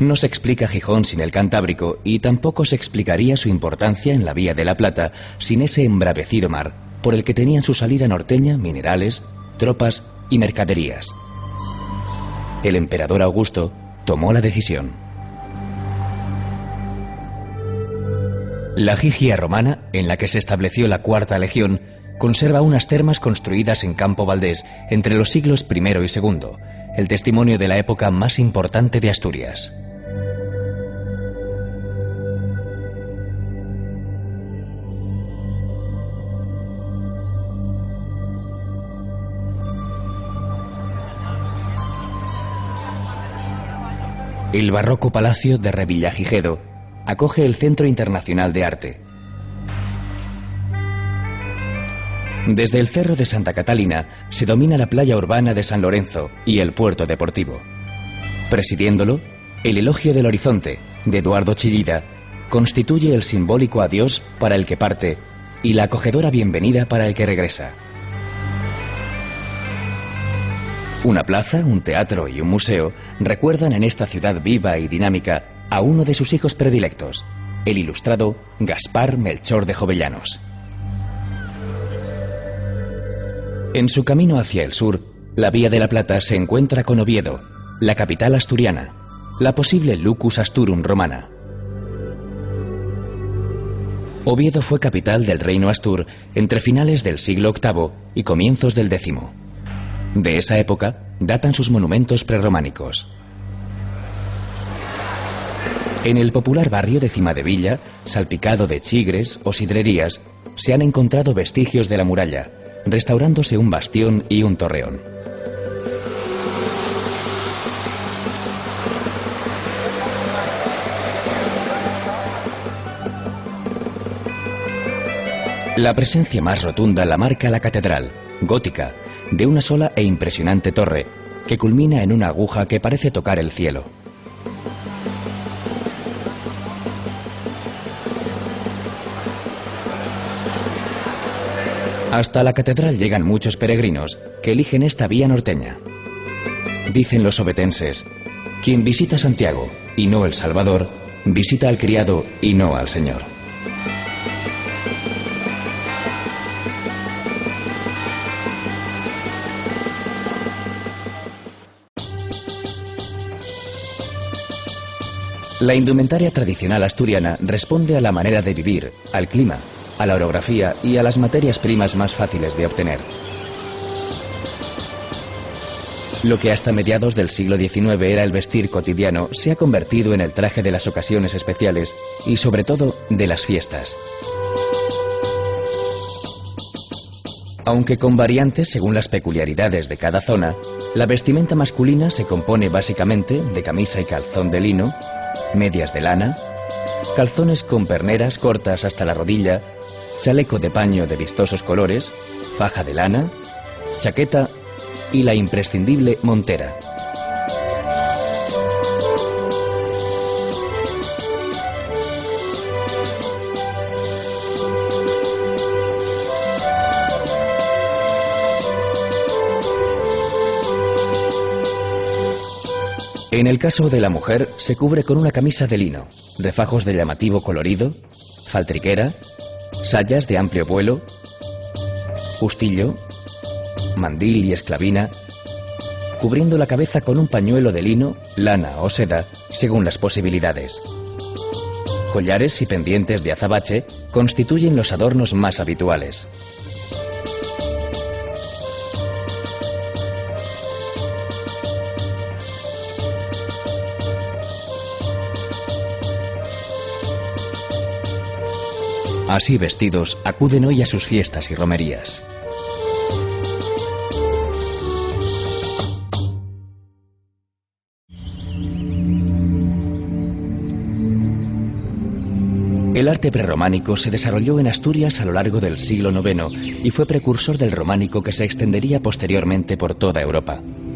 No se explica Gijón sin el Cantábrico y tampoco se explicaría su importancia en la Vía de la Plata sin ese embravecido mar por el que tenían su salida norteña minerales, tropas y mercaderías. El emperador Augusto tomó la decisión. La Gigia romana, en la que se estableció la Cuarta Legión, conserva unas termas construidas en Campo Valdés entre los siglos I y II, el testimonio de la época más importante de Asturias. El barroco Palacio de Revillagigedo acoge el Centro Internacional de Arte. Desde el Cerro de Santa Catalina se domina la playa urbana de San Lorenzo y el puerto deportivo. Presidiéndolo, el Elogio del Horizonte, de Eduardo Chillida, constituye el simbólico adiós para el que parte y la acogedora bienvenida para el que regresa. Una plaza, un teatro y un museo recuerdan en esta ciudad viva y dinámica a uno de sus hijos predilectos, el ilustrado Gaspar Melchor de Jovellanos. En su camino hacia el sur, la Vía de la Plata se encuentra con Oviedo, la capital asturiana, la posible Lucus Asturum romana. Oviedo fue capital del reino astur entre finales del siglo VIII y comienzos del X. De esa época datan sus monumentos prerrománicos. En el popular barrio de Cimadevilla, salpicado de chigres o sidrerías, se han encontrado vestigios de la muralla, restaurándose un bastión y un torreón. La presencia más rotunda la marca la catedral, gótica, de una sola e impresionante torre, que culmina en una aguja que parece tocar el cielo. Hasta la catedral llegan muchos peregrinos que eligen esta vía norteña. Dicen los ovetenses: quien visita Santiago y no el Salvador, visita al criado y no al Señor. La indumentaria tradicional asturiana responde a la manera de vivir, al clima, a la orografía y a las materias primas más fáciles de obtener. Lo que hasta mediados del siglo XIX era el vestir cotidiano se ha convertido en el traje de las ocasiones especiales y sobre todo de las fiestas. Aunque con variantes según las peculiaridades de cada zona, la vestimenta masculina se compone básicamente de camisa y calzón de lino, medias de lana, calzones con perneras cortas hasta la rodilla, chaleco de paño de vistosos colores, faja de lana, chaqueta y la imprescindible montera. En el caso de la mujer, se cubre con una camisa de lino, refajos de llamativo colorido, faltriquera, sayas de amplio vuelo, justillo, mandil y esclavina, cubriendo la cabeza con un pañuelo de lino, lana o seda, según las posibilidades. Collares y pendientes de azabache constituyen los adornos más habituales. Así vestidos, acuden hoy a sus fiestas y romerías. El arte prerrománico se desarrolló en Asturias a lo largo del siglo IX y fue precursor del románico que se extendería posteriormente por toda Europa.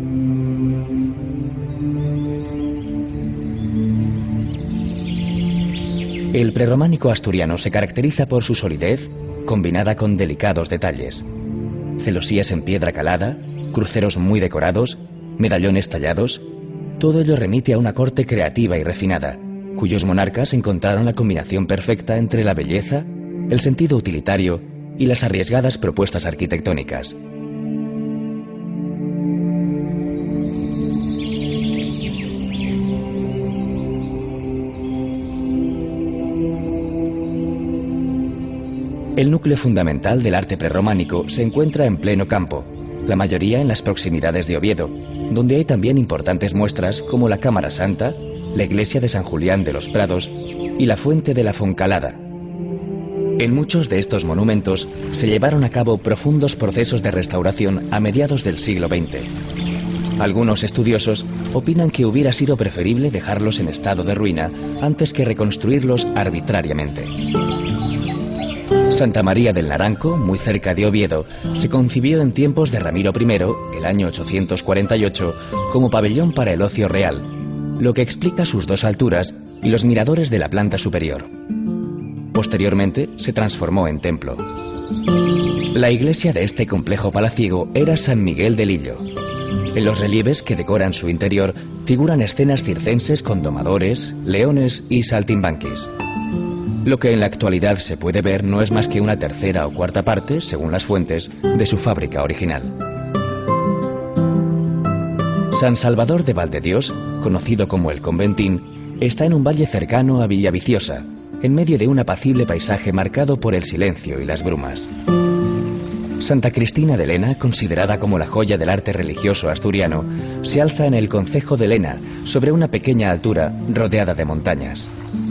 El prerrománico asturiano se caracteriza por su solidez, combinada con delicados detalles. Celosías en piedra calada, cruceros muy decorados, medallones tallados, Todo ello remite a una corte creativa y refinada, cuyos monarcas encontraron la combinación perfecta entre la belleza, el sentido utilitario y las arriesgadas propuestas arquitectónicas. El núcleo fundamental del arte prerrománico se encuentra en pleno campo, la mayoría en las proximidades de Oviedo, donde hay también importantes muestras como la Cámara Santa, la iglesia de San Julián de los Prados y la fuente de la Foncalada. En muchos de estos monumentos se llevaron a cabo profundos procesos de restauración a mediados del siglo XX. Algunos estudiosos opinan que hubiera sido preferible dejarlos en estado de ruina antes que reconstruirlos arbitrariamente. Santa María del Naranco, muy cerca de Oviedo, se concibió en tiempos de Ramiro I, el año 848, como pabellón para el ocio real, lo que explica sus dos alturas y los miradores de la planta superior. Posteriormente se transformó en templo. La iglesia de este complejo palaciego era San Miguel de Lillo. En los relieves que decoran su interior figuran escenas circenses con domadores, leones y saltimbanquis. Lo que en la actualidad se puede ver no es más que una tercera o cuarta parte, según las fuentes, de su fábrica original. San Salvador de Valdedios, conocido como el Conventín, está en un valle cercano a Villaviciosa, en medio de un apacible paisaje marcado por el silencio y las brumas. Santa Cristina de Lena, considerada como la joya del arte religioso asturiano, se alza en el concejo de Lena, sobre una pequeña altura rodeada de montañas.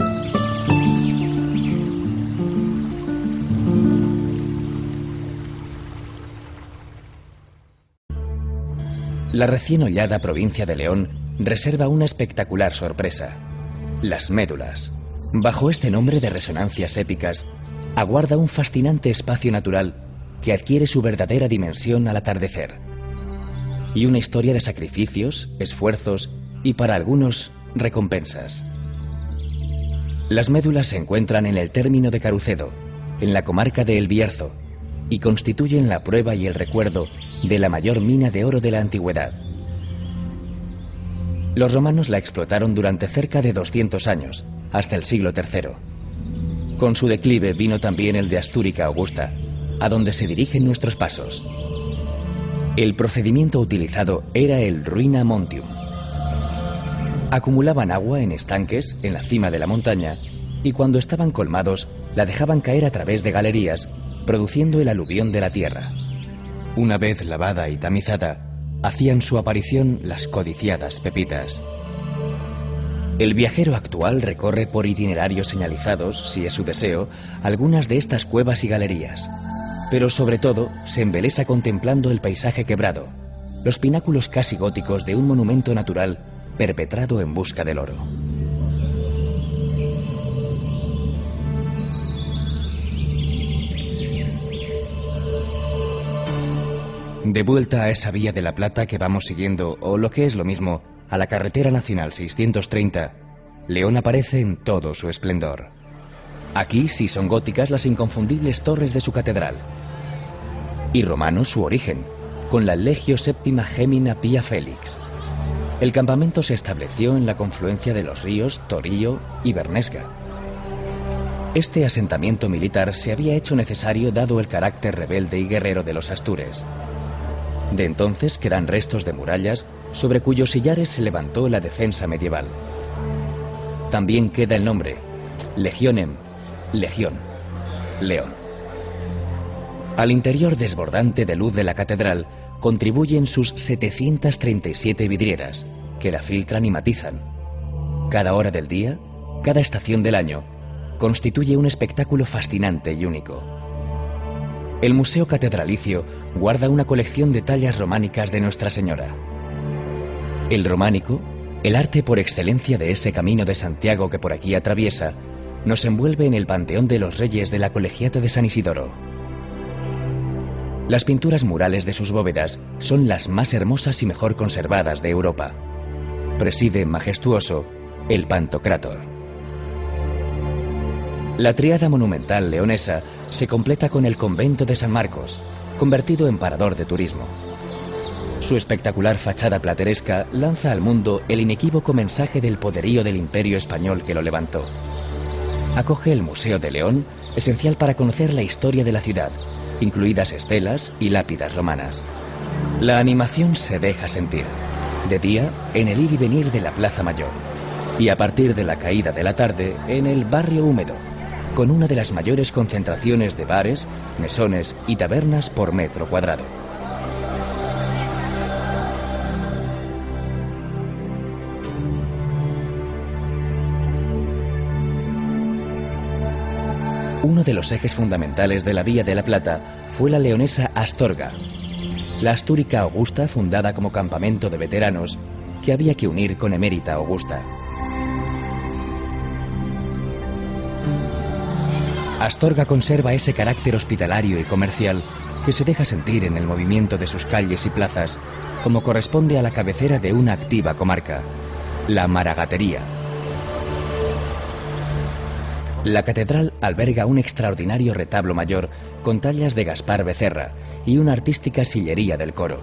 La recién hollada provincia de León reserva una espectacular sorpresa: las médulas. Bajo este nombre de resonancias épicas, aguarda un fascinante espacio natural que adquiere su verdadera dimensión al atardecer. Y una historia de sacrificios, esfuerzos y, para algunos, recompensas. Las médulas se encuentran en el término de Carucedo, en la comarca de El Bierzo, y constituyen la prueba y el recuerdo de la mayor mina de oro de la antigüedad. Los romanos la explotaron durante cerca de 200 años, hasta el siglo III. Con su declive vino también el de Astúrica Augusta, a donde se dirigen nuestros pasos. El procedimiento utilizado era el ruina montium. Acumulaban agua en estanques en la cima de la montaña y cuando estaban colmados la dejaban caer a través de galerías, produciendo el aluvión de la tierra. Una vez lavada y tamizada, hacían su aparición las codiciadas pepitas. El viajero actual recorre por itinerarios señalizados, si es su deseo, algunas de estas cuevas y galerías, pero sobre todo se embelesa contemplando el paisaje quebrado, los pináculos casi góticos de un monumento natural perpetrado en busca del oro. De vuelta a esa vía de la Plata que vamos siguiendo, o lo que es lo mismo, a la carretera nacional 630, León aparece en todo su esplendor. Aquí sí son góticas las inconfundibles torres de su catedral. Y romano su origen, con la Legio Séptima Gemina Pia Felix. El campamento se estableció en la confluencia de los ríos Torío y Bernesga. Este asentamiento militar se había hecho necesario dado el carácter rebelde y guerrero de los astures. De entonces quedan restos de murallas sobre cuyos sillares se levantó la defensa medieval. También queda el nombre, Legionem, Legión, León. Al interior desbordante de luz de la catedral contribuyen sus 737 vidrieras, que la filtran y matizan. Cada hora del día, cada estación del año, constituye un espectáculo fascinante y único. El Museo Catedralicio guarda una colección de tallas románicas de Nuestra Señora. El románico, el arte por excelencia de ese camino de Santiago que por aquí atraviesa, nos envuelve en el panteón de los reyes de la Colegiata de San Isidoro. Las pinturas murales de sus bóvedas son las más hermosas y mejor conservadas de Europa. Preside, majestuoso, el Pantocrátor. La tríada monumental leonesa se completa con el convento de San Marcos, convertido en parador de turismo. Su espectacular fachada plateresca lanza al mundo el inequívoco mensaje del poderío del imperio español que lo levantó. Acoge el Museo de León, esencial para conocer la historia de la ciudad, incluidas estelas y lápidas romanas. La animación se deja sentir, de día en el ir y venir de la Plaza Mayor, y a partir de la caída de la tarde en el barrio húmedo, con una de las mayores concentraciones de bares, mesones y tabernas por metro cuadrado. Uno de los ejes fundamentales de la Vía de la Plata fue la leonesa Astorga, la Astúrica Augusta, fundada como campamento de veteranos que había que unir con Emérita Augusta. Astorga conserva ese carácter hospitalario y comercial que se deja sentir en el movimiento de sus calles y plazas, como corresponde a la cabecera de una activa comarca, la Maragatería. La catedral alberga un extraordinario retablo mayor con tallas de Gaspar Becerra y una artística sillería del coro.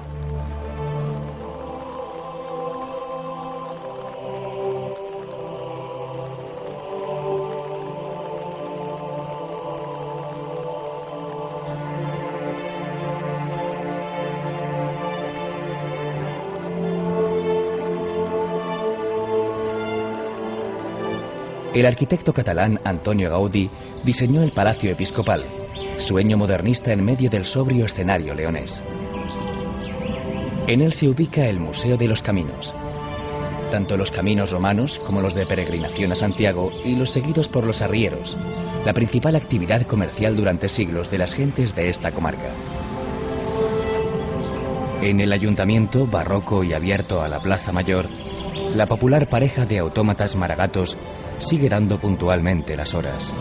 El arquitecto catalán Antonio Gaudí diseñó el Palacio Episcopal, sueño modernista en medio del sobrio escenario leonés. En él se ubica el Museo de los Caminos. Tanto los caminos romanos como los de peregrinación a Santiago y los seguidos por los arrieros, la principal actividad comercial durante siglos de las gentes de esta comarca. En el ayuntamiento, barroco y abierto a la Plaza Mayor, la popular pareja de autómatas maragatos sigue dando puntualmente las horas.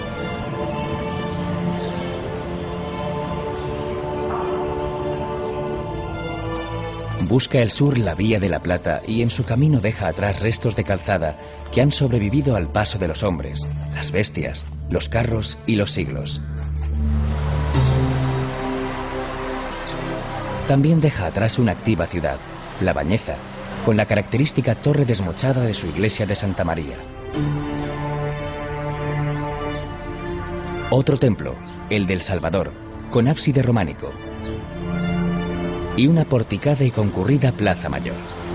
Busca el sur la Vía de la Plata y en su camino deja atrás restos de calzada que han sobrevivido al paso de los hombres, las bestias, los carros y los siglos. También deja atrás una activa ciudad, La Bañeza, con la característica torre desmochada de su iglesia de Santa María. Otro templo, el del Salvador, con ábside románico. Y una porticada y concurrida Plaza Mayor.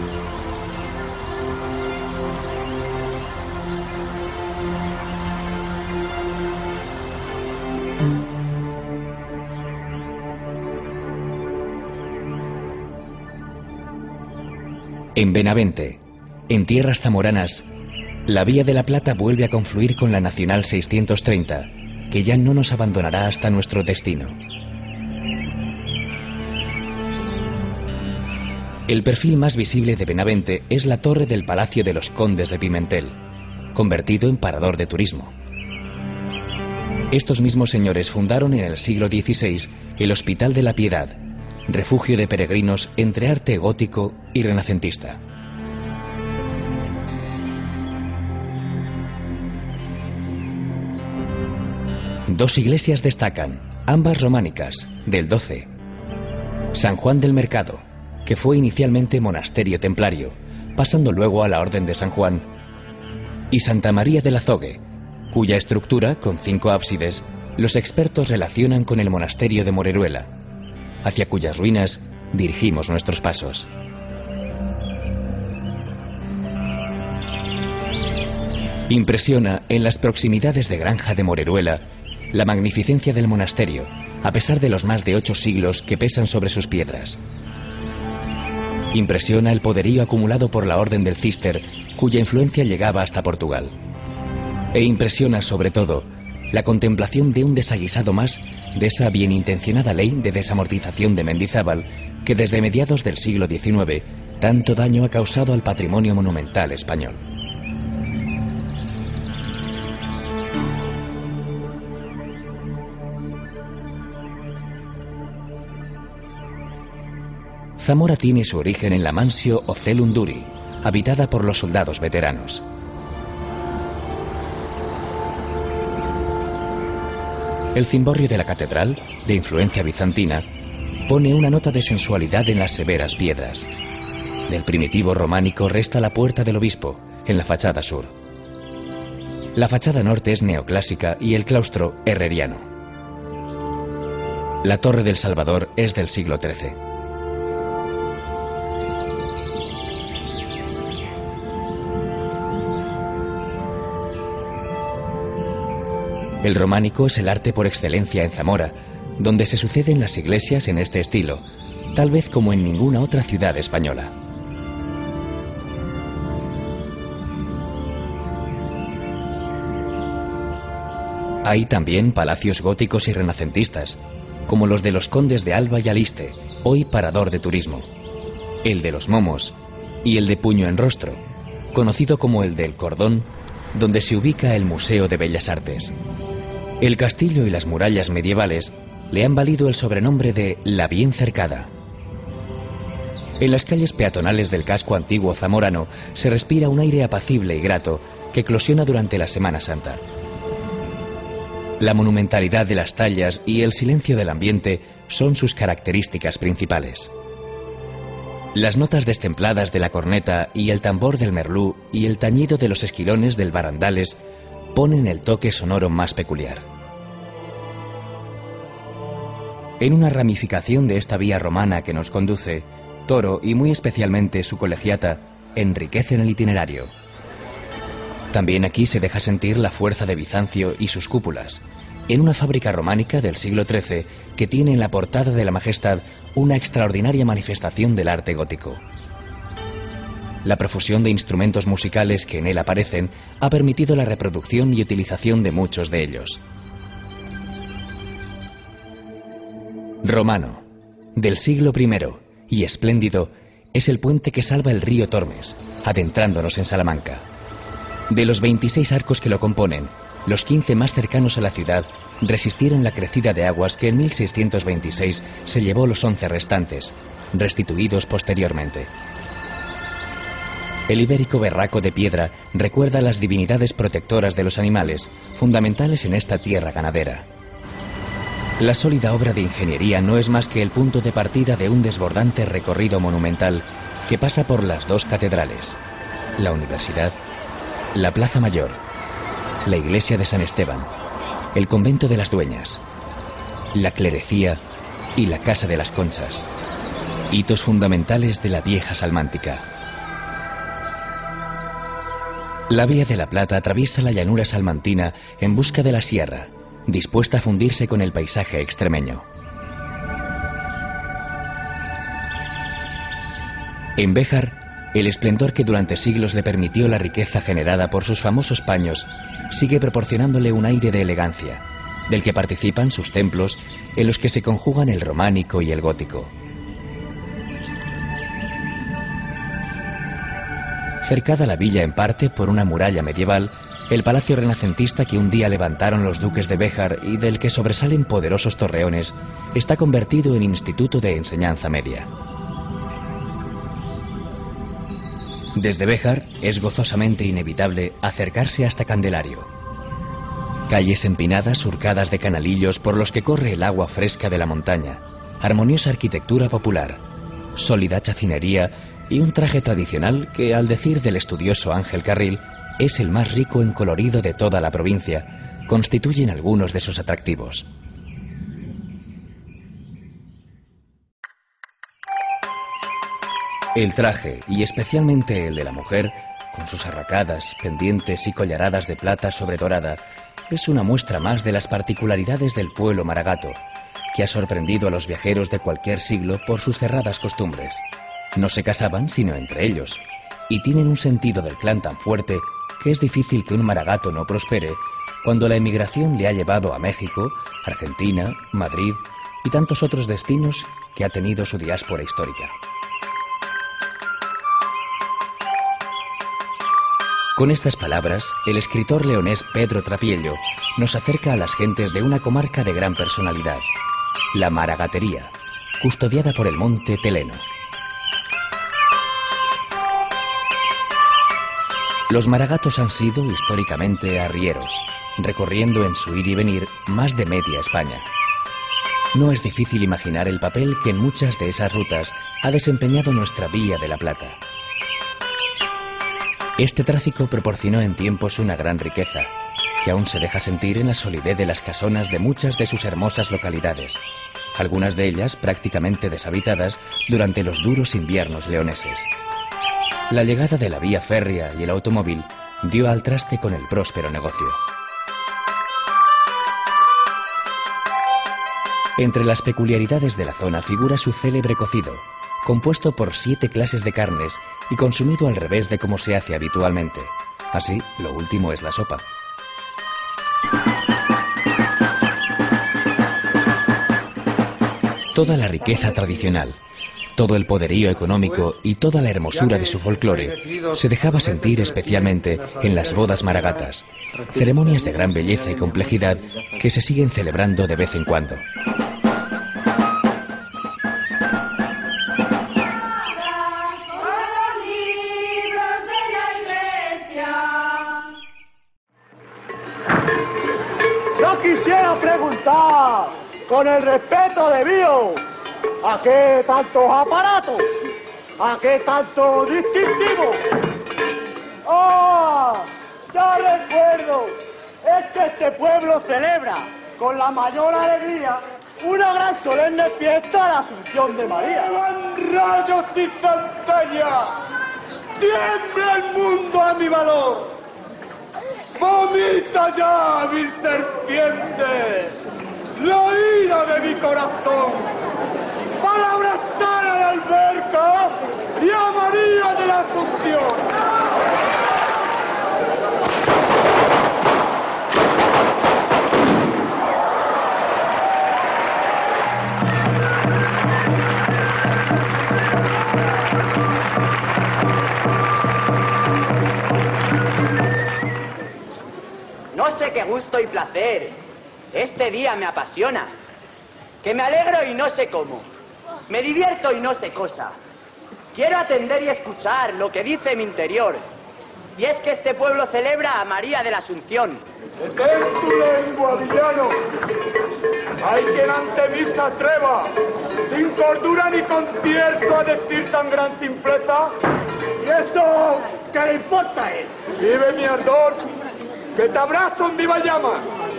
En Benavente, en tierras zamoranas, la Vía de la Plata vuelve a confluir con la Nacional 630, que ya no nos abandonará hasta nuestro destino. El perfil más visible de Benavente es la torre del Palacio de los Condes de Pimentel, convertido en parador de turismo. Estos mismos señores fundaron en el siglo XVI el Hospital de la Piedad, refugio de peregrinos entre arte gótico y renacentista. Dos iglesias destacan, ambas románicas, del XII. San Juan del Mercado, que fue inicialmente monasterio templario, pasando luego a la Orden de San Juan, y Santa María del Azogue, cuya estructura, con 5 ábsides, los expertos relacionan con el monasterio de Moreruela, hacia cuyas ruinas dirigimos nuestros pasos. Impresiona en las proximidades de Granja de Moreruela la magnificencia del monasterio, a pesar de los más de 8 siglos que pesan sobre sus piedras. Impresiona el poderío acumulado por la Orden del Císter, cuya influencia llegaba hasta Portugal. E impresiona, sobre todo, la contemplación de un desaguisado más de esa bienintencionada ley de desamortización de Mendizábal que desde mediados del siglo XIX tanto daño ha causado al patrimonio monumental español. Zamora tiene su origen en la Mansio Ocelum Duri, habitada por los soldados veteranos. El cimborrio de la catedral, de influencia bizantina, pone una nota de sensualidad en las severas piedras. Del primitivo románico resta la puerta del obispo, en la fachada sur. La fachada norte es neoclásica y el claustro herreriano. La Torre del Salvador es del siglo XIII. El románico es el arte por excelencia en Zamora, donde se suceden las iglesias en este estilo, tal vez como en ninguna otra ciudad española. Hay también palacios góticos y renacentistas, como los de los condes de Alba y Aliste, hoy parador de turismo, el de los Momos y el de Puño en Rostro, conocido como el del Cordón, donde se ubica el Museo de Bellas Artes. El castillo y las murallas medievales le han valido el sobrenombre de La Bien Cercada. En las calles peatonales del casco antiguo zamorano se respira un aire apacible y grato que eclosiona durante la Semana Santa. La monumentalidad de las tallas y el silencio del ambiente son sus características principales. Las notas destempladas de la corneta y el tambor del merlú y el tañido de los esquilones del barandales ponen el toque sonoro más peculiar. En una ramificación de esta vía romana que nos conduce, Toro y muy especialmente su colegiata enriquecen el itinerario. También aquí se deja sentir la fuerza de Bizancio y sus cúpulas, en una fábrica románica del siglo XIII que tiene en la portada de la Majestad una extraordinaria manifestación del arte gótico. La profusión de instrumentos musicales que en él aparecen ha permitido la reproducción y utilización de muchos de ellos. Romano, del siglo I y espléndido, es el puente que salva el río Tormes, adentrándonos en Salamanca. De los 26 arcos que lo componen, los 15 más cercanos a la ciudad resistieron la crecida de aguas que en 1626 se llevó los 11 restantes, restituidos posteriormente. El ibérico berraco de piedra recuerda las divinidades protectoras de los animales, fundamentales en esta tierra ganadera. La sólida obra de ingeniería no es más que el punto de partida de un desbordante recorrido monumental que pasa por las dos catedrales, la Universidad, la Plaza Mayor, la Iglesia de San Esteban, el Convento de las Dueñas, la Clerecía y la Casa de las Conchas, hitos fundamentales de la vieja Salmántica. La Vía de la Plata atraviesa la llanura salmantina en busca de la sierra, dispuesta a fundirse con el paisaje extremeño. En Béjar, el esplendor que durante siglos le permitió la riqueza generada por sus famosos paños sigue proporcionándole un aire de elegancia, del que participan sus templos en los que se conjugan el románico y el gótico. Cercada la villa en parte por una muralla medieval, el palacio renacentista que un día levantaron los duques de Béjar y del que sobresalen poderosos torreones, está convertido en instituto de enseñanza media. Desde Béjar es gozosamente inevitable acercarse hasta Candelario. Calles empinadas surcadas de canalillos por los que corre el agua fresca de la montaña, armoniosa arquitectura popular, sólida chacinería y un traje tradicional que, al decir del estudioso Ángel Carril, es el más rico en colorido de toda la provincia, constituyen algunos de sus atractivos. El traje, y especialmente el de la mujer, con sus arracadas, pendientes y collaradas de plata sobre dorada, es una muestra más de las particularidades del pueblo maragato, que ha sorprendido a los viajeros de cualquier siglo por sus cerradas costumbres. No se casaban sino entre ellos, y tienen un sentido del clan tan fuerte que es difícil que un maragato no prospere cuando la emigración le ha llevado a México, Argentina, Madrid y tantos otros destinos que ha tenido su diáspora histórica. Con estas palabras, el escritor leonés Pedro Trapiello nos acerca a las gentes de una comarca de gran personalidad, la maragatería, custodiada por el monte Teleno. Los maragatos han sido históricamente arrieros, recorriendo en su ir y venir más de media España. No es difícil imaginar el papel que en muchas de esas rutas ha desempeñado nuestra Vía de la Plata. Este tráfico proporcionó en tiempos una gran riqueza, que aún se deja sentir en la solidez de las casonas de muchas de sus hermosas localidades, algunas de ellas prácticamente deshabitadas durante los duros inviernos leoneses. La llegada de la vía férrea y el automóvil dio al traste con el próspero negocio. Entre las peculiaridades de la zona figura su célebre cocido, compuesto por 7 clases de carnes y consumido al revés de como se hace habitualmente. Así, lo último es la sopa. Toda la riqueza tradicional, todo el poderío económico y toda la hermosura de su folclore se dejaba sentir especialmente en las bodas maragatas, ceremonias de gran belleza y complejidad que se siguen celebrando de vez en cuando. Yo quisiera preguntar, con el respeto debido, ¿a qué tantos aparatos? ¿A qué tanto distintivo? ¡Ah! Ya recuerdo, es que este pueblo celebra con la mayor alegría una gran solemne fiesta de la Asunción de María. ¡Con rayos y centellas! ¡Tiembla el mundo a mi valor! ¡Vomita ya, vil serpiente, la ira de mi corazón, para abrazar a la alberca y a María de la Asunción! No sé qué gusto y placer. Este día me apasiona. Que me alegro y no sé cómo. Me divierto y no sé cosa. Quiero atender y escuchar lo que dice mi interior. Y es que este pueblo celebra a María de la Asunción. Detén tu lengua, villano. Hay quien ante mí se atreva, sin cordura ni concierto, a decir tan gran simpleza. ¿Y eso qué le importa a él? Vive mi ardor, que te abrazo en viva llama.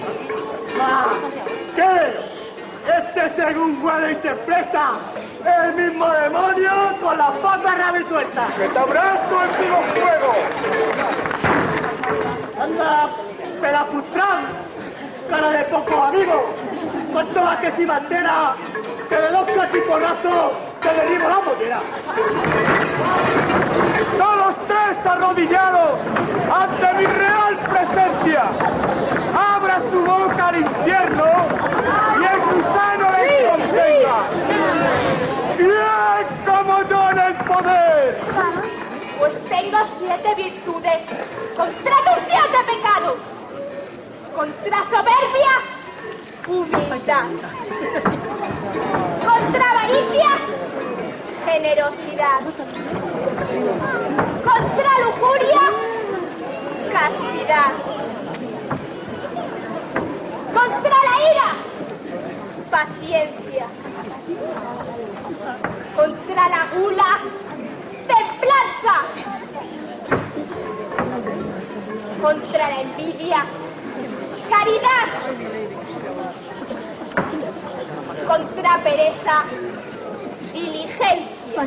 ¿Qué? Este según huele y se expresa, el mismo demonio con las patas rabituertas. Que te abrazo en vivo fuego. Anda, pelafustrán, cara de pocos amigos. Cuanto más que si bandera, que de 2 cachiporrazos te derribo la mollera. Todos 3 arrodillados ante mi real presencia. Abra su boca al infierno y en su seno le contenga. ¡Bien como yo en el poder! Pues tengo 7 virtudes contra tus 7 pecados. Contra soberbia, humildad. Contra avaricia, generosidad. Contra lujuria, castidad. Contra la ira, paciencia. Contra la gula, templanza. Contra la envidia, caridad. Contra pereza, diligencia.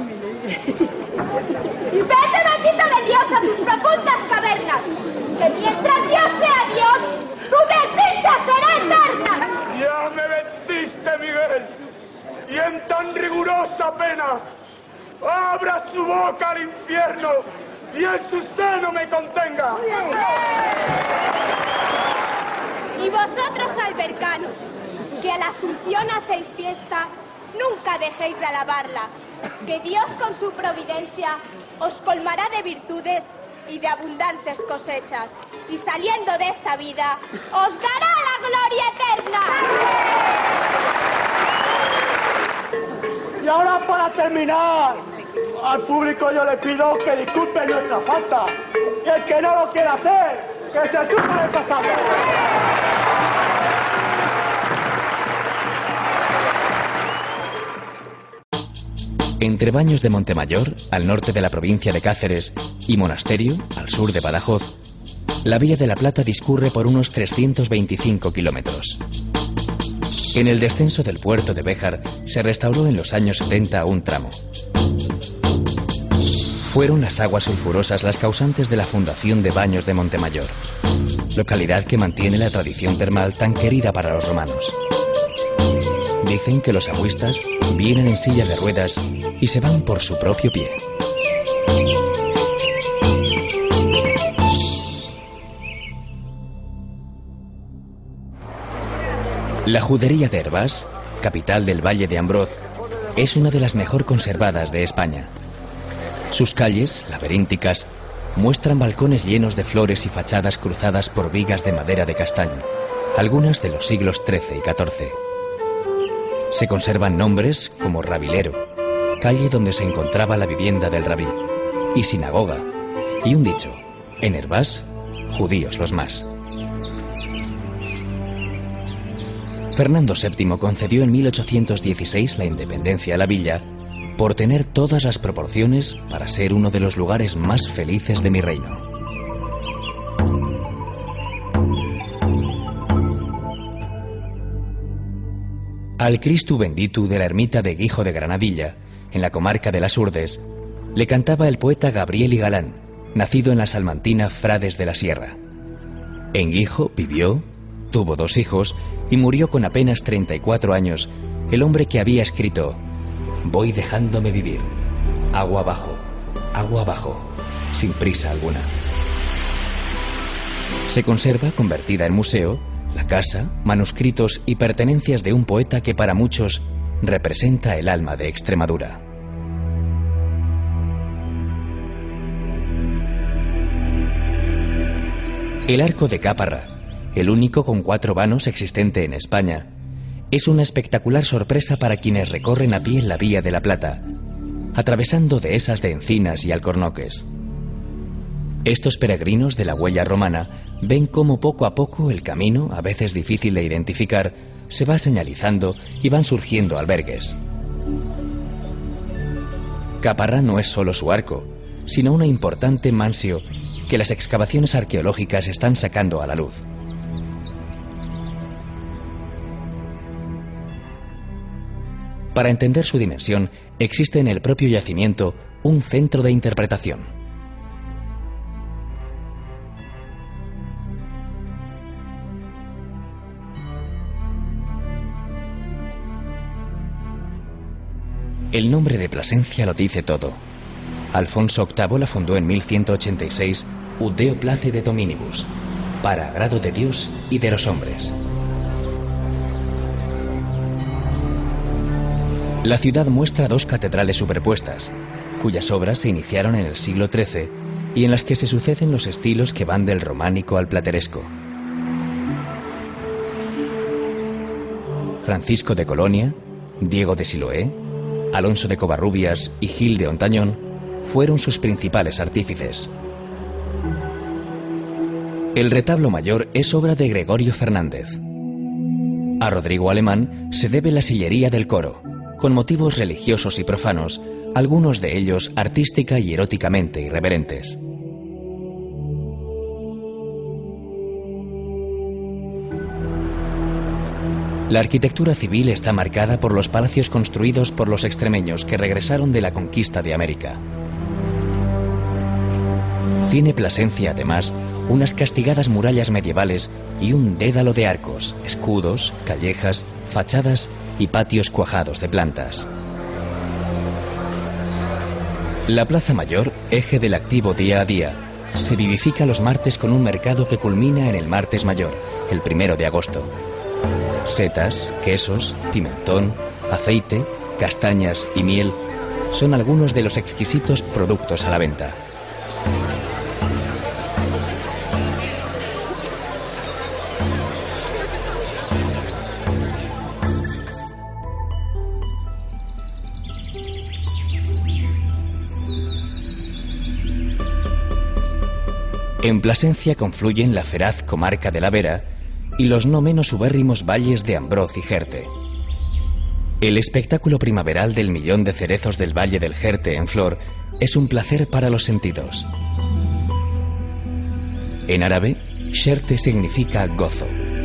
Vete, maldito de Dios, a tus profundas cavernas, que mientras Dios sea Dios, tu desdicha será eterna. Ya me venciste, Miguel, y en tan rigurosa pena, abra su boca al infierno y en su seno me contenga. Y vosotros, albercanos, que a la Asunción hacéis fiesta, nunca dejéis de alabarla, que Dios con su providencia os colmará de virtudes y de abundantes cosechas, y saliendo de esta vida, os dará la gloria eterna. Y ahora, para terminar, al público yo le pido que disculpe nuestra falta, y el que no lo quiera hacer, que se suba el pasado. Entre Baños de Montemayor, al norte de la provincia de Cáceres, y Monasterio, al sur de Badajoz, la Vía de la Plata discurre por unos 325 kilómetros. En el descenso del puerto de Béjar se restauró en los años 70 un tramo. Fueron las aguas sulfurosas las causantes de la fundación de Baños de Montemayor, localidad que mantiene la tradición termal tan querida para los romanos. Dicen que los agüistas vienen en silla de ruedas y se van por su propio pie. La judería de Hervás, capital del Valle de Ambroz, es una de las mejor conservadas de España. Sus calles, laberínticas, muestran balcones llenos de flores y fachadas cruzadas por vigas de madera de castaño, algunas de los siglos XIII y XIV. Se conservan nombres como Rabilero, calle donde se encontraba la vivienda del rabí, y sinagoga, y un dicho: en Hervás, judíos los más. Fernando VII concedió en 1816 la independencia a la villa por tener todas las proporciones para ser uno de los lugares más felices de mi reino. Al Cristu Benditu de la ermita de Guijo de Granadilla, en la comarca de las Urdes, le cantaba el poeta Gabriel y Galán, nacido en la salmantina Frades de la Sierra. En Guijo vivió, tuvo 2 hijos y murió con apenas 34 años el hombre que había escrito: voy dejándome vivir, agua abajo, sin prisa alguna. Se conserva, convertida en museo, la casa, manuscritos y pertenencias de un poeta que para muchos representa el alma de Extremadura. El arco de Caparra, el único con 4 vanos existente en España, es una espectacular sorpresa para quienes recorren a pie la Vía de la Plata, atravesando dehesas de encinas y alcornoques. Estos peregrinos de la huella romana ven cómo poco a poco el camino, a veces difícil de identificar, se va señalizando y van surgiendo albergues. Caparra no es solo su arco, sino una importante mansio que las excavaciones arqueológicas están sacando a la luz. Para entender su dimensión, existe en el propio yacimiento un centro de interpretación. El nombre de Plasencia lo dice todo. Alfonso VIII la fundó en 1186 ut Deo place dominibus, para agrado de Dios y de los hombres. La ciudad muestra 2 catedrales superpuestas, cuyas obras se iniciaron en el siglo XIII y en las que se suceden los estilos que van del románico al plateresco. Francisco de Colonia, Diego de Siloé, Alonso de Covarrubias y Gil de Ontañón fueron sus principales artífices. El retablo mayor es obra de Gregorio Fernández. A Rodrigo Alemán se debe la sillería del coro, con motivos religiosos y profanos, algunos de ellos artística y eróticamente irreverentes. La arquitectura civil está marcada por los palacios construidos por los extremeños que regresaron de la conquista de América. Tiene Plasencia, además, unas castigadas murallas medievales y un dédalo de arcos, escudos, callejas, fachadas y patios cuajados de plantas. La Plaza Mayor, eje del activo día a día, se vivifica los martes con un mercado que culmina en el martes mayor, el 1 de agosto. Setas, quesos, pimentón, aceite, castañas y miel son algunos de los exquisitos productos a la venta. En Plasencia confluyen la feraz comarca de la Vera y los no menos ubérrimos valles de Ambroz y Jerte. El espectáculo primaveral del millón de cerezos del Valle del Jerte en flor es un placer para los sentidos. En árabe, Jerte significa gozo.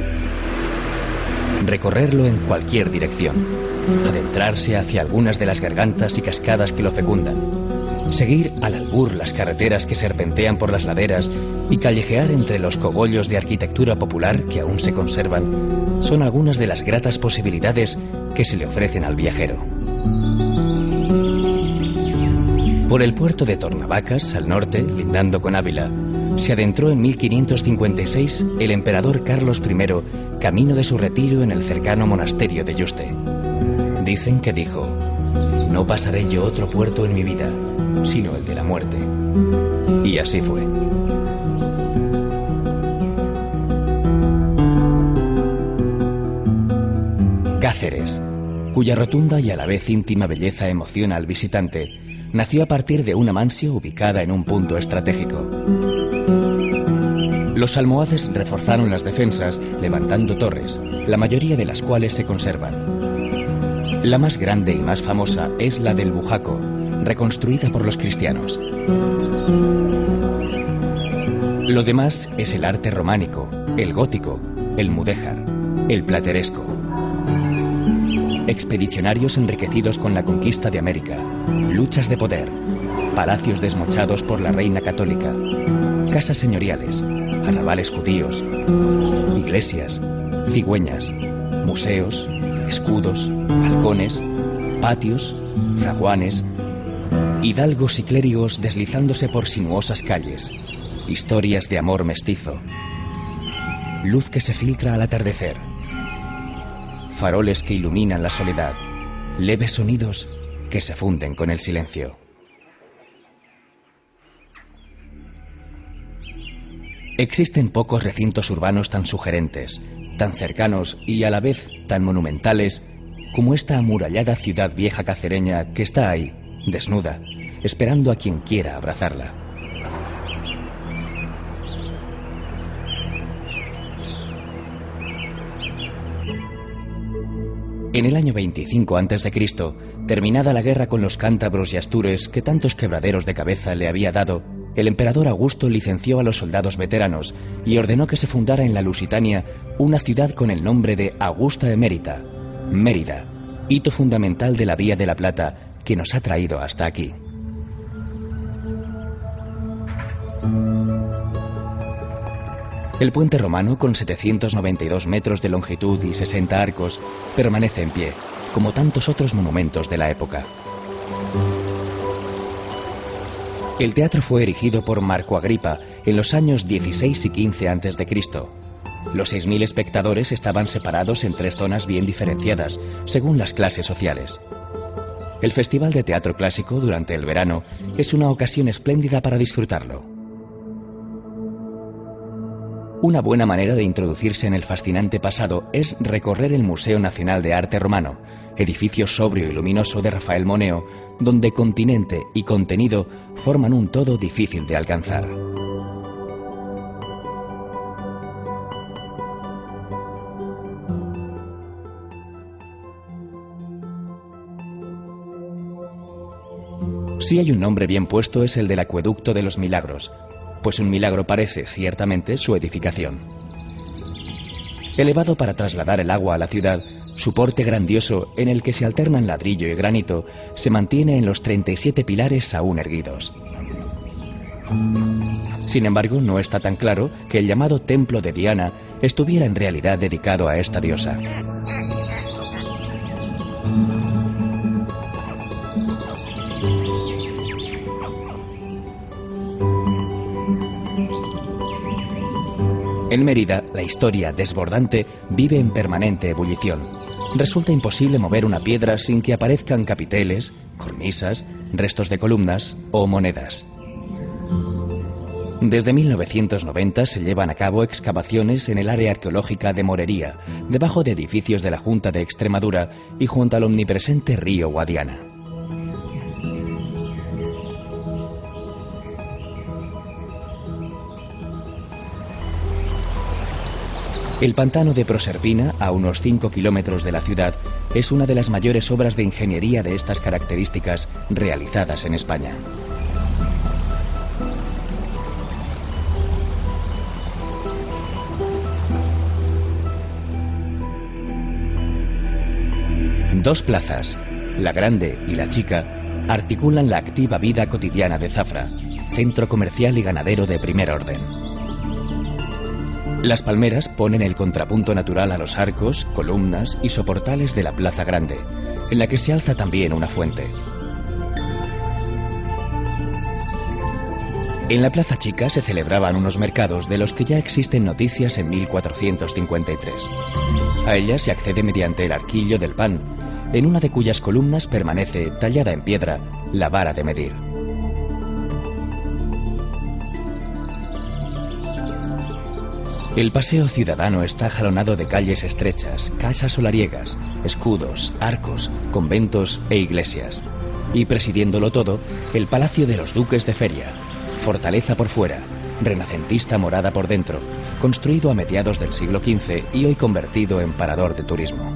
Recorrerlo en cualquier dirección, adentrarse hacia algunas de las gargantas y cascadas que lo fecundan, seguir al albur las carreteras que serpentean por las laderas y callejear entre los cogollos de arquitectura popular que aún se conservan, son algunas de las gratas posibilidades que se le ofrecen al viajero. Por el puerto de Tornavacas, al norte, lindando con Ávila, se adentró en 1556 el emperador Carlos I, camino de su retiro en el cercano monasterio de Yuste. Dicen que dijo: «No pasaré yo otro puerto en mi vida, sino el de la muerte». Y así fue. Cáceres, cuya rotunda y a la vez íntima belleza emociona al visitante, nació a partir de una mansió ubicada en un punto estratégico. Los almohades reforzaron las defensas levantando torres, la mayoría de las cuales se conservan. La más grande y más famosa es la del Bujaco, reconstruida por los cristianos. Lo demás es el arte románico, el gótico, el mudéjar, el plateresco. Expedicionarios enriquecidos con la conquista de América, luchas de poder, palacios desmochados por la reina católica, casas señoriales, arrabales judíos, iglesias, cigüeñas, museos, escudos, balcones, patios, zaguanes, hidalgos y clérigos deslizándose por sinuosas calles, historias de amor mestizo, luz que se filtra al atardecer, faroles que iluminan la soledad, leves sonidos que se funden con el silencio. Existen pocos recintos urbanos tan sugerentes, tan cercanos y a la vez tan monumentales como esta amurallada ciudad vieja cacereña que está ahí, desnuda, esperando a quien quiera abrazarla. En el año 25 a.C., terminada la guerra con los cántabros y astures que tantos quebraderos de cabeza le había dado, el emperador Augusto licenció a los soldados veteranos y ordenó que se fundara en la Lusitania una ciudad con el nombre de Augusta Emérita, Mérida, hito fundamental de la Vía de la Plata que nos ha traído hasta aquí. El puente romano, con 792 metros de longitud y 60 arcos, permanece en pie, como tantos otros monumentos de la época. El teatro fue erigido por Marco Agripa en los años 16 y 15 a.C. Los 6.000 espectadores estaban separados en 3 zonas bien diferenciadas, según las clases sociales. El Festival de Teatro Clásico, durante el verano, es una ocasión espléndida para disfrutarlo. Una buena manera de introducirse en el fascinante pasado es recorrer el Museo Nacional de Arte Romano, edificio sobrio y luminoso de Rafael Moneo, donde continente y contenido forman un todo difícil de alcanzar. Si hay un nombre bien puesto es el del Acueducto de los Milagros, pues un milagro parece, ciertamente, su edificación. Elevado para trasladar el agua a la ciudad, su porte grandioso, en el que se alternan ladrillo y granito, se mantiene en los 37 pilares aún erguidos. Sin embargo, no está tan claro que el llamado Templo de Diana estuviera en realidad dedicado a esta diosa. En Mérida, la historia desbordante vive en permanente ebullición. Resulta imposible mover una piedra sin que aparezcan capiteles, cornisas, restos de columnas o monedas. Desde 1990 se llevan a cabo excavaciones en el área arqueológica de Morería, debajo de edificios de la Junta de Extremadura y junto al omnipresente río Guadiana. El pantano de Proserpina, a unos 5 kilómetros de la ciudad, es una de las mayores obras de ingeniería de estas características realizadas en España. Dos plazas, la Grande y la Chica, articulan la activa vida cotidiana de Zafra, centro comercial y ganadero de primer orden. Las palmeras ponen el contrapunto natural a los arcos, columnas y soportales de la Plaza Grande, en la que se alza también una fuente. En la Plaza Chica se celebraban unos mercados de los que ya existen noticias en 1453. A ellas se accede mediante el arquillo del pan, en una de cuyas columnas permanece, tallada en piedra, la vara de medir. El paseo ciudadano está jalonado de calles estrechas, casas solariegas, escudos, arcos, conventos e iglesias. Y presidiéndolo todo, el Palacio de los Duques de Feria, fortaleza por fuera, renacentista morada por dentro, construido a mediados del siglo XV y hoy convertido en parador de turismo.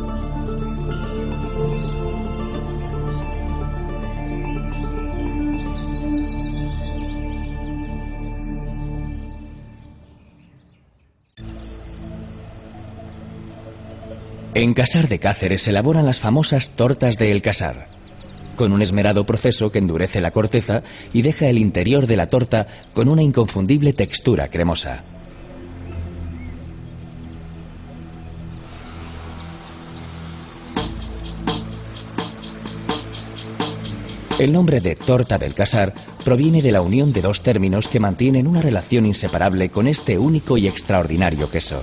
En Casar de Cáceres se elaboran las famosas tortas de El Casar, con un esmerado proceso que endurece la corteza y deja el interior de la torta con una inconfundible textura cremosa. El nombre de torta del Casar proviene de la unión de dos términos que mantienen una relación inseparable con este único y extraordinario queso.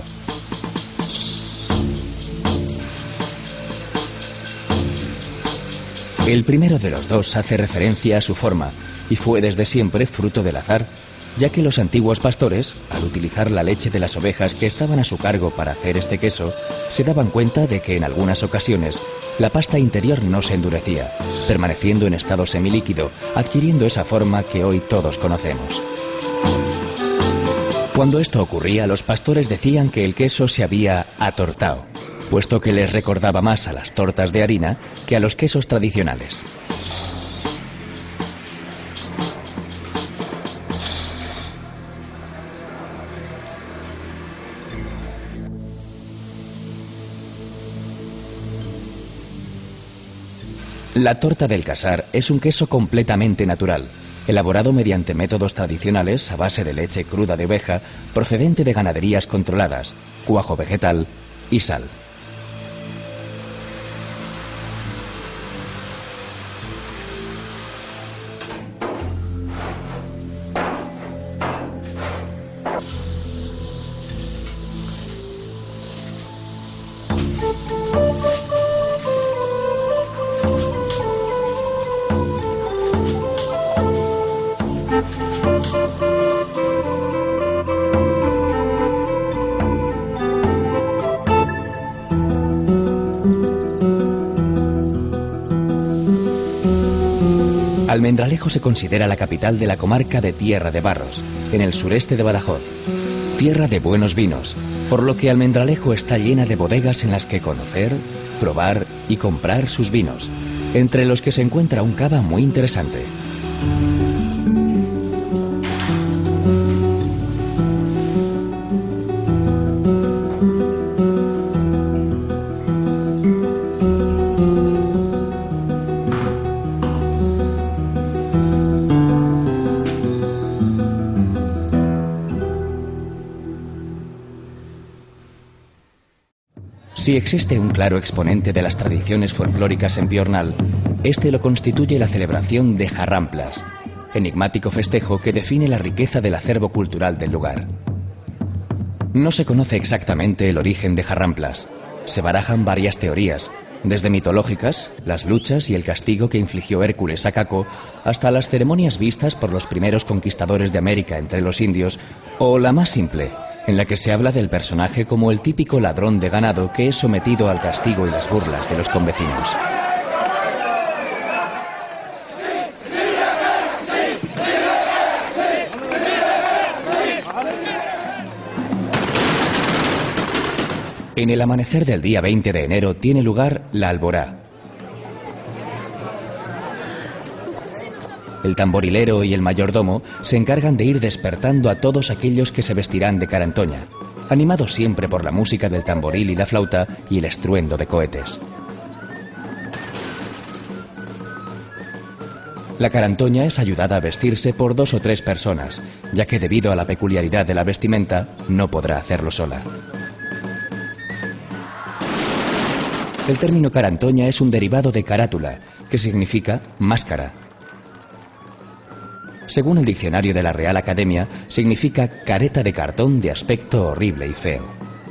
El primero de los dos hace referencia a su forma y fue desde siempre fruto del azar, ya que los antiguos pastores, al utilizar la leche de las ovejas que estaban a su cargo para hacer este queso, se daban cuenta de que en algunas ocasiones la pasta interior no se endurecía, permaneciendo en estado semilíquido, adquiriendo esa forma que hoy todos conocemos. Cuando esto ocurría, los pastores decían que el queso se había atortado, puesto que les recordaba más a las tortas de harina que a los quesos tradicionales. La torta del Casar es un queso completamente natural, elaborado mediante métodos tradicionales a base de leche cruda de oveja procedente de ganaderías controladas, cuajo vegetal y sal. Almendralejo se considera la capital de la comarca de Tierra de Barros, en el sureste de Badajoz. Tierra de buenos vinos, por lo que Almendralejo está llena de bodegas en las que conocer, probar y comprar sus vinos, entre los que se encuentra un cava muy interesante. Si existe un claro exponente de las tradiciones folclóricas en Piornal, este lo constituye la celebración de Jarramplas, enigmático festejo que define la riqueza del acervo cultural del lugar. No se conoce exactamente el origen de Jarramplas. Se barajan varias teorías, desde mitológicas, las luchas y el castigo que infligió Hércules a Caco, hasta las ceremonias vistas por los primeros conquistadores de América entre los indios, o la más simple, en la que se habla del personaje como el típico ladrón de ganado que es sometido al castigo y las burlas de los convecinos. En el amanecer del día 20 de enero tiene lugar la alborá. El tamborilero y el mayordomo se encargan de ir despertando a todos aquellos que se vestirán de carantoña, animados siempre por la música del tamboril y la flauta y el estruendo de cohetes. La carantoña es ayudada a vestirse por 2 o 3 personas, ya que debido a la peculiaridad de la vestimenta no podrá hacerlo sola. El término carantoña es un derivado de carátula, que significa máscara. Según el diccionario de la Real Academia, significa careta de cartón de aspecto horrible y feo.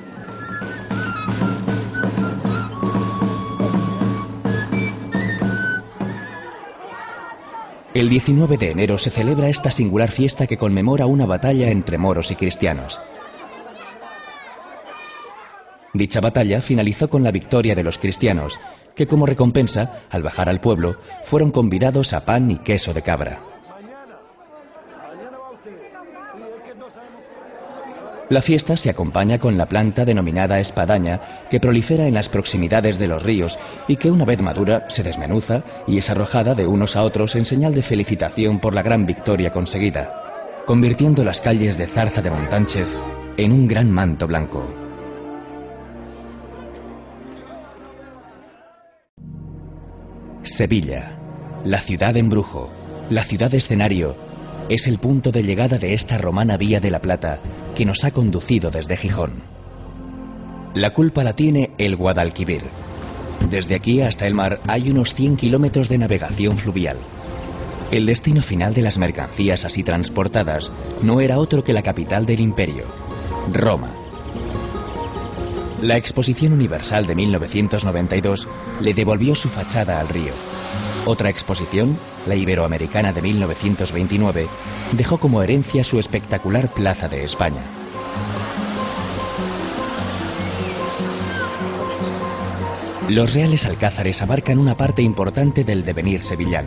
El 19 de enero se celebra esta singular fiesta que conmemora una batalla entre moros y cristianos. Dicha batalla finalizó con la victoria de los cristianos, que como recompensa, al bajar al pueblo, fueron convidados a pan y queso de cabra. La fiesta se acompaña con la planta denominada espadaña, que prolifera en las proximidades de los ríos y que una vez madura se desmenuza y es arrojada de unos a otros en señal de felicitación por la gran victoria conseguida, convirtiendo las calles de Zarza de Montánchez en un gran manto blanco. Sevilla, la ciudad embrujo, la ciudad escenario, es el punto de llegada de esta romana vía de la Plata que nos ha conducido desde Gijón. La culpa la tiene el Guadalquivir. Desde aquí hasta el mar hay unos 100 kilómetros de navegación fluvial. El destino final de las mercancías así transportadas no era otro que la capital del imperio, Roma. La Exposición Universal de 1992 le devolvió su fachada al río. Otra exposición, la Iberoamericana de 1929, dejó como herencia su espectacular Plaza de España. Los Reales Alcázares abarcan una parte importante del devenir sevillano.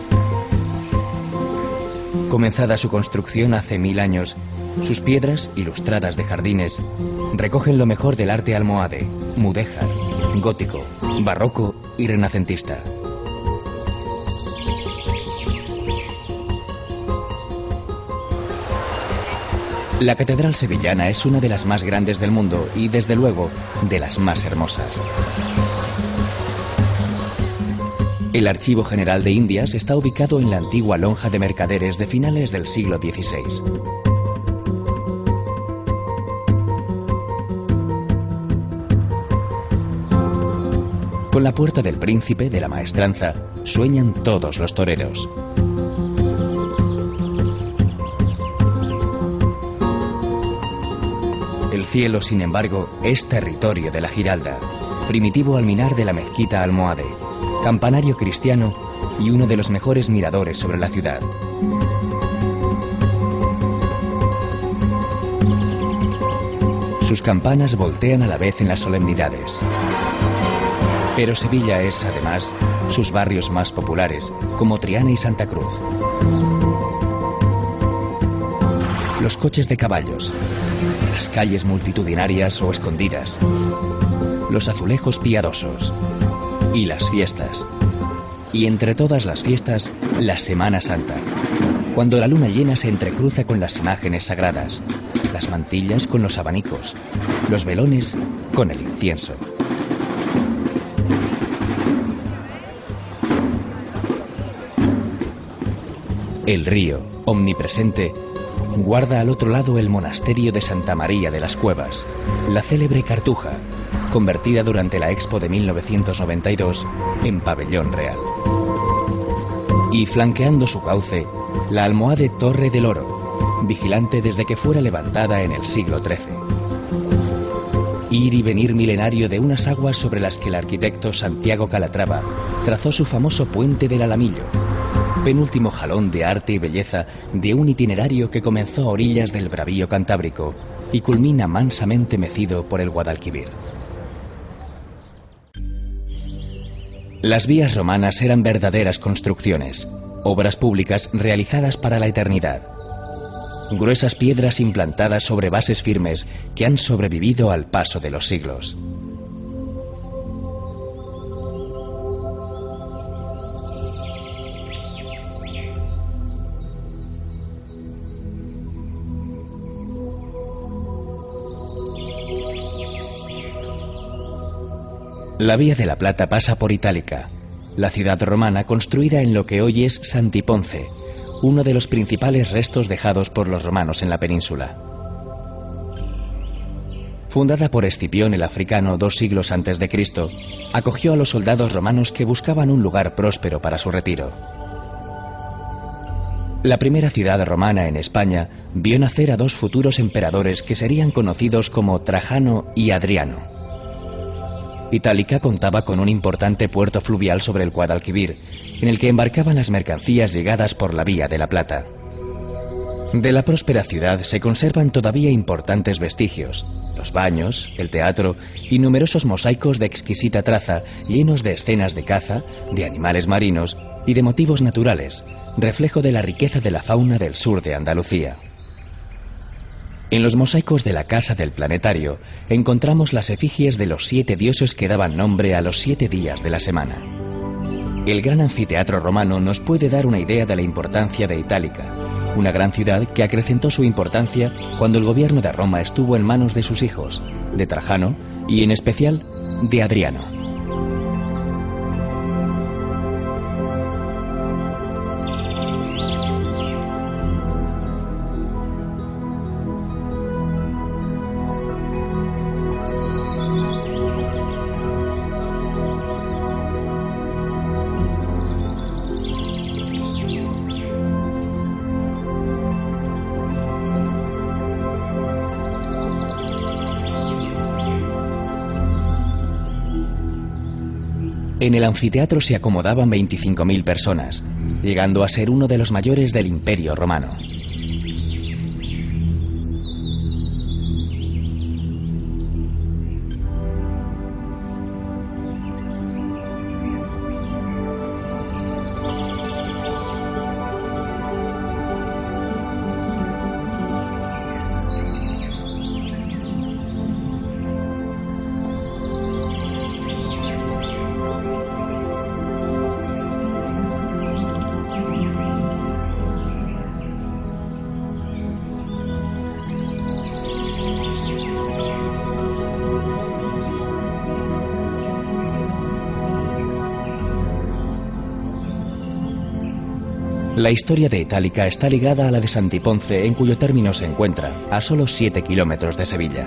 Comenzada su construcción hace 1000 años, sus piedras, ilustradas de jardines, recogen lo mejor del arte almohade, mudéjar, gótico, barroco y renacentista. La catedral sevillana es una de las más grandes del mundo y, desde luego, de las más hermosas. El Archivo General de Indias está ubicado en la antigua lonja de mercaderes de finales del siglo XVI. Con la Puerta del Príncipe de la Maestranza sueñan todos los toreros. El cielo, sin embargo, es territorio de la Giralda, primitivo alminar de la mezquita almohade, campanario cristiano y uno de los mejores miradores sobre la ciudad. Sus campanas voltean a la vez en las solemnidades. Pero Sevilla es, además, sus barrios más populares, como Triana y Santa Cruz. Los coches de caballos, las calles multitudinarias o escondidas, los azulejos piadosos y las fiestas. Y entre todas las fiestas, la Semana Santa, cuando la luna llena se entrecruza con las imágenes sagradas, las mantillas con los abanicos, los velones con el incienso. El río, omnipresente, guarda al otro lado el monasterio de Santa María de las Cuevas, la célebre Cartuja, convertida durante la Expo de 1992 en pabellón real. Y flanqueando su cauce, la almohade Torre del Oro, vigilante desde que fuera levantada en el siglo XIII. Ir y venir milenario de unas aguas sobre las que el arquitecto Santiago Calatrava trazó su famoso Puente del Alamillo, penúltimo jalón de arte y belleza de un itinerario que comenzó a orillas del Bravío Cantábrico y culmina mansamente mecido por el Guadalquivir. Las vías romanas eran verdaderas construcciones, obras públicas realizadas para la eternidad. gruesas piedras implantadas sobre bases firmes que han sobrevivido al paso de los siglos. La Vía de la Plata pasa por Itálica, la ciudad romana construida en lo que hoy es Santiponce, uno de los principales restos dejados por los romanos en la península. Fundada por Escipión el Africano 2 siglos antes de Cristo, acogió a los soldados romanos que buscaban un lugar próspero para su retiro. La primera ciudad romana en España vio nacer a 2 futuros emperadores que serían conocidos como Trajano y Adriano. Itálica contaba con un importante puerto fluvial sobre el Guadalquivir, en el que embarcaban las mercancías llegadas por la Vía de la Plata. De la próspera ciudad se conservan todavía importantes vestigios: los baños, el teatro y numerosos mosaicos de exquisita traza llenos de escenas de caza, de animales marinos y de motivos naturales, reflejo de la riqueza de la fauna del sur de Andalucía. En los mosaicos de la Casa del Planetario encontramos las efigies de los 7 dioses que daban nombre a los 7 días de la semana. El gran anfiteatro romano nos puede dar una idea de la importancia de Itálica, una gran ciudad que acrecentó su importancia cuando el gobierno de Roma estuvo en manos de sus hijos, de Trajano y en especial de Adriano. En el anfiteatro se acomodaban 25.000 personas, llegando a ser uno de los mayores del Imperio Romano. La historia de Itálica está ligada a la de Santiponce, en cuyo término se encuentra, a solo 7 kilómetros de Sevilla.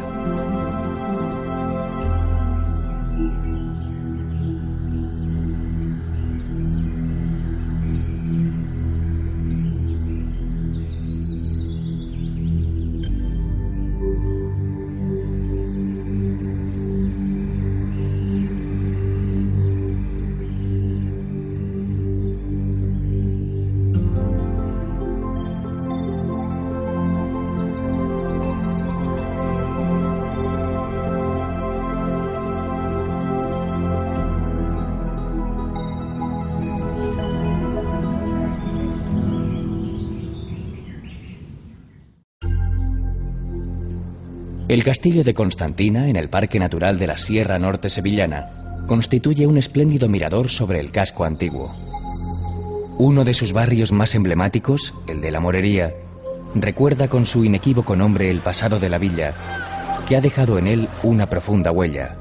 El castillo de Constantina, en el Parque Natural de la Sierra Norte Sevillana, constituye un espléndido mirador sobre el casco antiguo. Uno de sus barrios más emblemáticos, el de la Morería, recuerda con su inequívoco nombre el pasado de la villa, que ha dejado en él una profunda huella.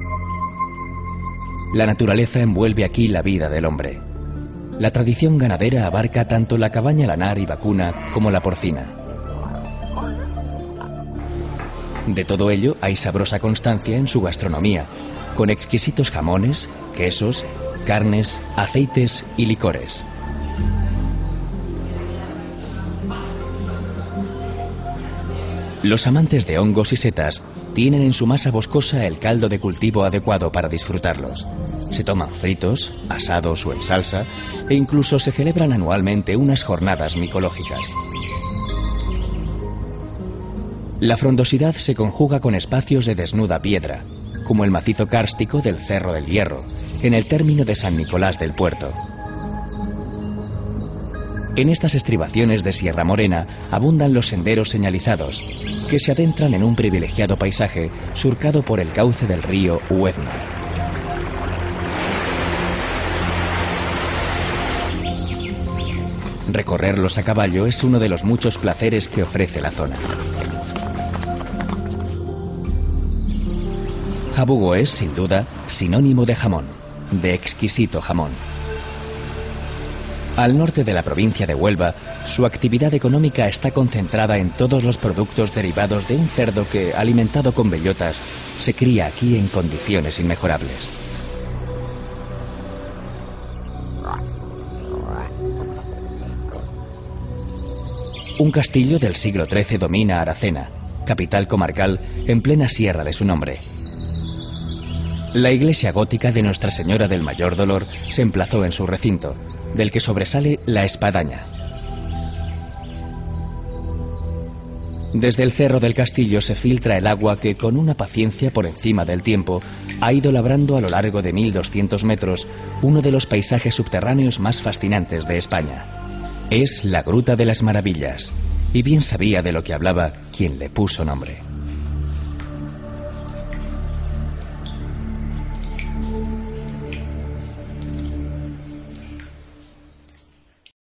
La naturaleza envuelve aquí la vida del hombre. La tradición ganadera abarca tanto la cabaña lanar y vacuna como la porcina. De todo ello hay sabrosa constancia en su gastronomía, con exquisitos jamones, quesos, carnes, aceites y licores. Los amantes de hongos y setas tienen en su masa boscosa el caldo de cultivo adecuado para disfrutarlos. Se toman fritos, asados o en salsa, e incluso se celebran anualmente unas jornadas micológicas. La frondosidad se conjuga con espacios de desnuda piedra, como el macizo kárstico del Cerro del Hierro, en el término de San Nicolás del Puerto. En estas estribaciones de Sierra Morena abundan los senderos señalizados, que se adentran en un privilegiado paisaje surcado por el cauce del río Huezno. Recorrerlos a caballo es uno de los muchos placeres que ofrece la zona. Jabugo es, sin duda, sinónimo de jamón, de exquisito jamón. Al norte de la provincia de Huelva, su actividad económica está concentrada en todos los productos derivados de un cerdo que, alimentado con bellotas, se cría aquí en condiciones inmejorables. Un castillo del siglo XIII domina Aracena, capital comarcal en plena sierra de su nombre. La iglesia gótica de Nuestra Señora del Mayor Dolor se emplazó en su recinto, del que sobresale la espadaña. Desde el cerro del castillo se filtra el agua que, con una paciencia por encima del tiempo, ha ido labrando a lo largo de 1200 metros uno de los paisajes subterráneos más fascinantes de España. Es la Gruta de las Maravillas, y bien sabía de lo que hablaba quien le puso nombre.